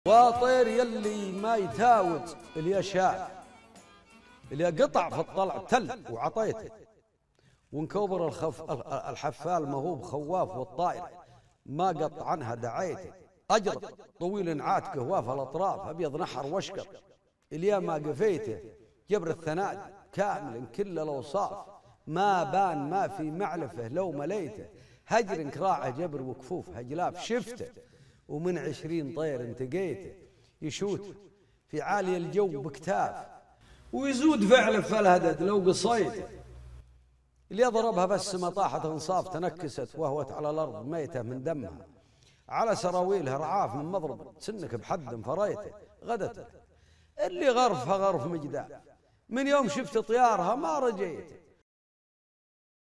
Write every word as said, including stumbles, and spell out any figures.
واطير يلي ما يتاوج اللي شاف اللي قطع في الطلع تل وعطيته وانكبر الخف الحفال مهوب خواف والطائر ما قط عنها دعيته أجرد طويل عاتقه واف الأطراف أبيض نحر واشقر اللي ما قفيته جبر الثناد كامل كل الأوصاف ما بان ما في معلفه لو مليته هجر كراعه جبر وكفوف هجلاف شفته ومن عشرين طير انتقيته يشوت في عالي الجو بكتاف ويزود فعله في الهدد لو قصيته اللي ضربها بس ما طاحت انصاف تنكست وهوت على الارض ميته من دمها على سراويلها رعاف من مضرب سنك بحد فريته غدت اللي غرفها غرف مجداه من يوم شفت طيارها ما رجيته